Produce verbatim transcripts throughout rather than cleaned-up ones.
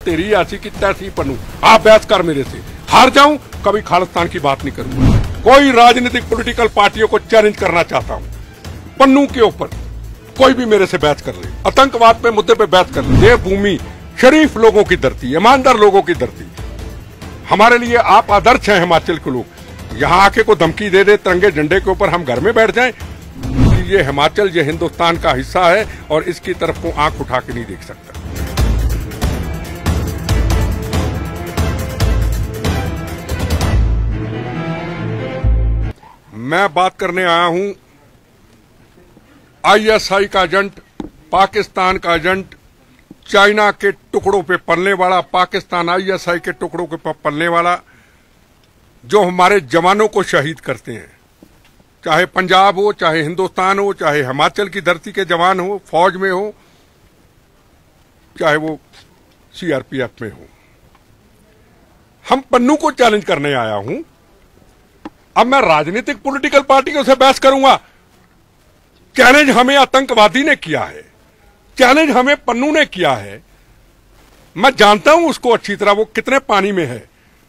तेरी ऐसी की तैसी पन्नू, आप बहस कर मेरे से, हार जाऊं कभी खालिस्तान की बात नहीं करूंगा। कोई राजनीतिक पॉलिटिकल पार्टियों को चैलेंज करना चाहता हूं, पन्नू के ऊपर कोई भी मेरे से बहस कर ले, आतंकवाद पे मुद्दे पे बहस कर ले। देवभूमि शरीफ लोगों की धरती, ईमानदार लोगों की धरती, हमारे लिए आप आदर्श हैं। हिमाचल के लोग यहाँ आके को धमकी दे दे तिरंगे झंडे के ऊपर हम घर में बैठ जाएं, ये हिमाचल ये हिंदुस्तान का हिस्सा है और इसकी तरफ को आंख उठा के नहीं देख सकता। मैं बात करने आया हूं आईएसआई का एजेंट, पाकिस्तान का एजेंट, चाइना के टुकड़ों पे पलने वाला, पाकिस्तान आईएसआई के टुकड़ों के पलने वाला, जो हमारे जवानों को शहीद करते हैं, चाहे पंजाब हो, चाहे हिंदुस्तान हो, चाहे हिमाचल की धरती के जवान हो, फौज में हो, चाहे वो सीआरपीएफ में हो। हम पन्नू को चैलेंज करने आया हूं। अब मैं राजनीतिक पॉलिटिकल पार्टियों से बहस करूंगा? चैलेंज हमें आतंकवादी ने किया है, चैलेंज हमें पन्नू ने किया है। मैं जानता हूं उसको अच्छी तरह, वो कितने पानी में है।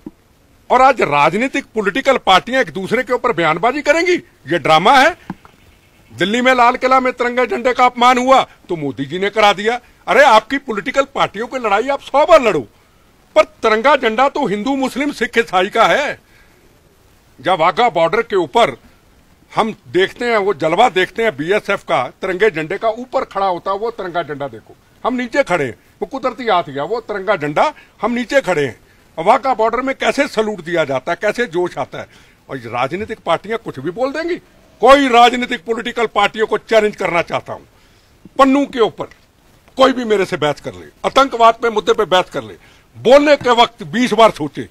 और आज राजनीतिक पॉलिटिकल पार्टियां एक दूसरे के ऊपर बयानबाजी करेंगी, ये ड्रामा है। दिल्ली में लाल किला में तिरंगे झंडे का अपमान हुआ तो मोदी जी ने करा दिया। अरे आपकी पॉलिटिकल पार्टियों की लड़ाई आप सौ बार लड़ो, पर तिरंगा झंडा तो हिंदू मुस्लिम सिख ईसाई का है। जब वाघा बॉर्डर के ऊपर हम देखते हैं, वो जलवा देखते हैं बीएसएफ का, तिरंगे झंडे का ऊपर खड़ा होता है वो तिरंगा झंडा, देखो हम नीचे खड़े हैं, वो कुदरती हाथ गया वो तिरंगा झंडा, हम नीचे खड़े हैं। वाघा बॉर्डर में कैसे सलूट दिया जाता है, कैसे जोश आता है। और राजनीतिक पार्टियां कुछ भी बोल देंगी। कोई राजनीतिक पॉलिटिकल पार्टियों को चैलेंज करना चाहता हूं, पन्नू के ऊपर कोई भी मेरे से बहस कर ले, आतंकवाद पे मुद्दे पे बहस कर ले, बोलने के वक्त बीस बार सोचे।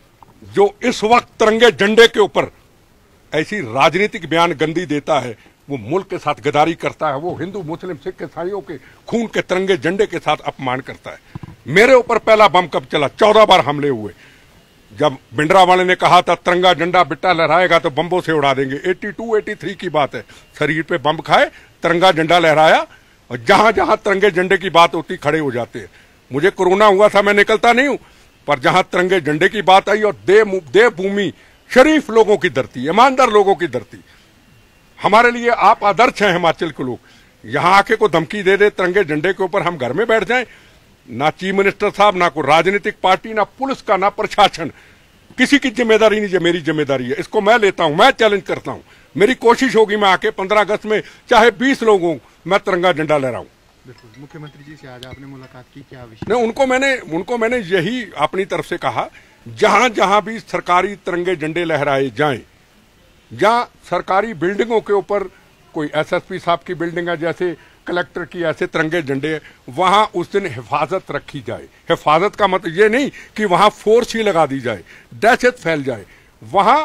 जो इस वक्त तिरंगे झंडे के ऊपर ऐसी राजनीतिक बयान गंदी देता है, वो मुल्क के साथ गद्दारी करता है, वो हिंदू मुस्लिम सिख ईसाइयों के खून के तिरंगे झंडे के साथ अपमान करता है। मेरे ऊपर पहला बम कब चला? चौदह बार हमले हुए। जब भिंडरा वाले ने कहा था तिरंगा झंडा बिट्टा लहराएगा तो बम्बों से उड़ा देंगे, बयासी तिरासी की बात है, शरीर पे बम खाए, तिरंगा झंडा लहराया, और जहां जहां तिरंगे झंडे की बात होती खड़े हो जाते हैं। मुझे कोरोना हुआ था, मैं निकलता नहीं हूं, पर जहां तिरंगे झंडे की बात आई और देव देवभूमि शरीफ लोगों की धरती, ईमानदार लोगों की धरती, हमारे लिए आप आदर्श हैं। हिमाचल के लोग यहां आके को धमकी दे दे तिरंगे झंडे के ऊपर हम घर में बैठ जाएं, ना चीफ मिनिस्टर साहब, ना कोई राजनीतिक पार्टी, ना पुलिस का, ना प्रशासन, किसी की जिम्मेदारी नहीं, ये मेरी जिम्मेदारी है, इसको मैं लेता हूं, मैं चैलेंज करता हूं। मेरी कोशिश होगी मैं आके पंद्रह अगस्त में चाहे बीस लोगों मैं तिरंगा झंडा लहराऊं। बिल्कुल। मुख्यमंत्री जी से आज आपने मुलाकात की, क्या विषय? नहीं, उनको मैंने उनको मैंने यही अपनी तरफ से कहा, जहां जहां भी सरकारी तिरंगे झंडे लहराए जाएं, जहां सरकारी बिल्डिंगों के ऊपर कोई एसएसपी साहब की बिल्डिंग है, जैसे कलेक्टर की ऐसे तिरंगे झंडे, वहां उस दिन हिफाजत रखी जाए। हिफाजत का मतलब ये नहीं कि वहां फोर्स ही लगा दी जाए, दहशत फैल जाए। वहां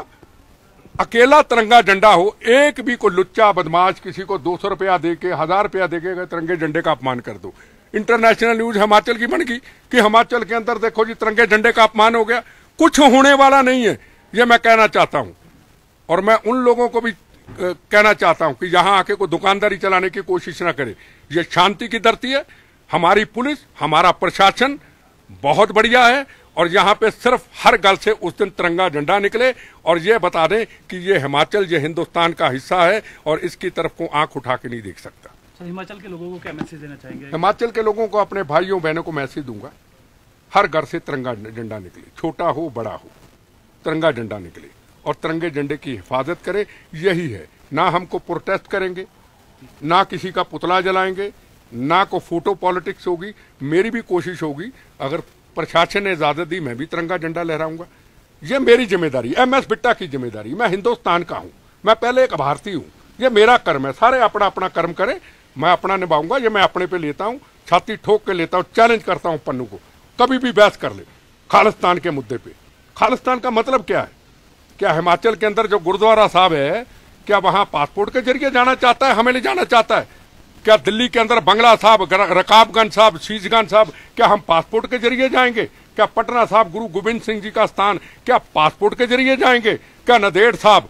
अकेला तिरंगा झंडा हो, एक भी कोई लुच्चा बदमाश किसी को दो सौ रुपया दे के, हजार रुपया दे के तिरंगे झंडे का अपमान कर दो। इंटरनेशनल न्यूज हिमाचल की बन गई कि हिमाचल के अंदर देखो जी तिरंगे झंडे का अपमान हो गया। कुछ होने वाला नहीं है, ये मैं कहना चाहता हूं। और मैं उन लोगों को भी कहना चाहता हूं कि यहां आके कोई दुकानदारी चलाने की कोशिश ना करे। ये शांति की धरती है, हमारी पुलिस, हमारा प्रशासन बहुत बढ़िया है, और यहां पे सिर्फ हर गल से उस दिन तिरंगा झंडा निकले और ये बता दें कि ये हिमाचल ये हिंदुस्तान का हिस्सा है और इसकी तरफ को आंख उठा के नहीं देख सकता। सर, हिमाचल के लोगों को क्या मैसेज देना चाहेंगे? हिमाचल के लोगों को, अपने भाइयों बहनों को मैसेज दूंगा, हर घर से तिरंगा झंडा निकले, छोटा हो बड़ा हो, तिरंगा झंडा निकले और तिरंगे झंडे की हिफाजत करे। यही है, ना हमको प्रोटेस्ट करेंगे, ना किसी का पुतला जलाएंगे, ना को फोटो पॉलिटिक्स होगी। मेरी भी कोशिश होगी, अगर प्रशासन ने इजाजत दी मैं भी तिरंगा झंडा लहराऊंगा। ये मेरी जिम्मेदारी, एम एस बिट्टा की जिम्मेदारी। मैं हिंदुस्तान का हूं, मैं पहले एक भारतीय हूं, ये मेरा कर्म है। सारे अपना अपना कर्म करें, मैं अपना निभाऊंगा, ये मैं अपने पे लेता हूं, छाती ठोक के लेता हूं, चैलेंज करता हूं पन्नू को, कभी भी बहस कर ले खालिस्तान के मुद्दे पे। खालिस्तान का मतलब क्या है? क्या हिमाचल के अंदर जो गुरुद्वारा साहब है, क्या वहां पासपोर्ट के जरिए जाना चाहता है, हमें ले जाना चाहता है? क्या दिल्ली के अंदर बंगला साहब, रकाबगंज साहब, शीशगंज साहब, क्या हम पासपोर्ट के जरिए जाएंगे? क्या पटना साहब गुरु गोविंद सिंह जी का स्थान, क्या पासपोर्ट के जरिए जाएंगे? क्या नंदेड़ साहब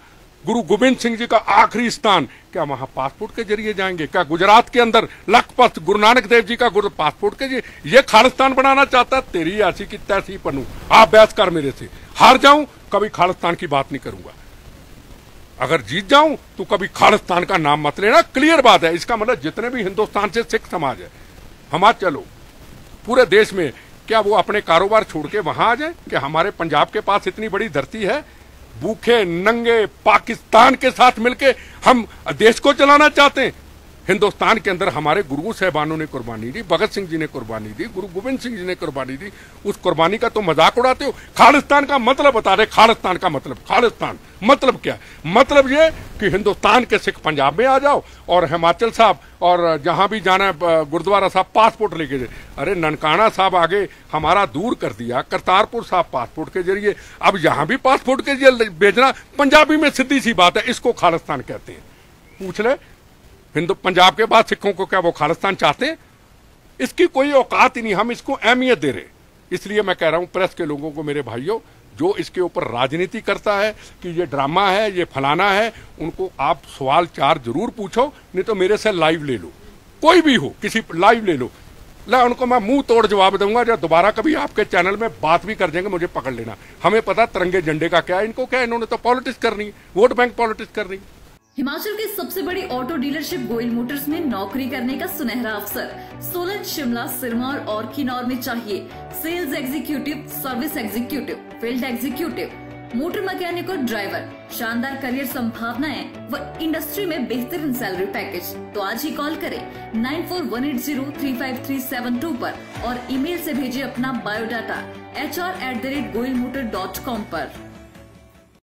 गुरु गोविंद सिंह जी का आखिरी स्थान, क्या वहां पासपोर्ट के जरिए जाएंगे? क्या गुजरात के अंदर लखपत गुरु नानक देव जी का गुरु पासपोर्ट के जरिए ये खालिस्तान बनाना चाहता? तेरी ऐसी की तैसी बनू, आप बहस कर मेरे से, हार जाऊं कभी खालिस्तान की बात नहीं करूंगा, अगर जीत जाऊं तो कभी खालिस्तान का नाम मत लेना। क्लियर बात है। इसका मतलब जितने भी हिंदुस्तान से सिख समाज है, हमारा चलो पूरे देश में, क्या वो अपने कारोबार छोड़ के वहां आ जाए? कि हमारे पंजाब के पास इतनी बड़ी धरती है, भूखे नंगे पाकिस्तान के साथ मिलके हम देश को चलाना चाहते हैं। हिंदुस्तान के अंदर हमारे गुरु साहबानों ने कुर्बानी दी, भगत सिंह जी ने कुर्बानी दी, गुरु गोविंद सिंह जी ने कुर्बानी दी, उस कुर्बानी का तो मजाक उड़ाते हो। खालिस्तान का मतलब बता रहे, खालिस्तान का मतलब, खालिस्तान मतलब क्या? मतलब ये कि हिंदुस्तान के सिख पंजाब में आ जाओ और हिमाचल साहब और जहां भी जाना है गुरुद्वारा साहब पासपोर्ट लेके जाए। अरे ननकाना साहब आगे हमारा दूर कर दिया, करतारपुर साहब पासपोर्ट के जरिए, अब यहां भी पासपोर्ट के जरिए भेजना। पंजाबी में सीधी सी बात है, इसको खालिस्तान कहते हैं। पूछ ले हिंदू पंजाब के बाद सिखों को, क्या वो खालिस्तान चाहते हैं? इसकी कोई औकात ही नहीं, हम इसको अहमियत दे रहे। इसलिए मैं कह रहा हूं प्रेस के लोगों को, मेरे भाइयों, जो इसके ऊपर राजनीति करता है कि ये ड्रामा है, ये फलाना है, उनको आप सवाल चार जरूर पूछो, नहीं तो मेरे से लाइव ले लो, कोई भी हो, किसी लाइव ले लो, ला उनको मैं मुंह तोड़ जवाब दूंगा। जब दोबारा कभी आपके चैनल में बात भी कर देंगे, मुझे पकड़ लेना। हमें पता तिरंगे झंडे का क्या है, इनको क्या, इन्होंने तो पॉलिटिक्स करनी, वोट बैंक पॉलिटिक्स करनी। हिमाचल की सबसे बड़ी ऑटो डीलरशिप गोयल मोटर्स में नौकरी करने का सुनहरा अवसर सोलन, शिमला, सिरमौर और किन्नौर में चाहिए sales executive, service executive, field executive, motor mechanic और ड्राइवर। शानदार करियर संभावनाएं व इंडस्ट्री में बेहतरीन सैलरी पैकेज। तो आज ही कॉल करें nine four one eight zero three five three seven two पर और ईमेल से भेजिए अपना biodata H R at the rate Goyal motor dot com पर।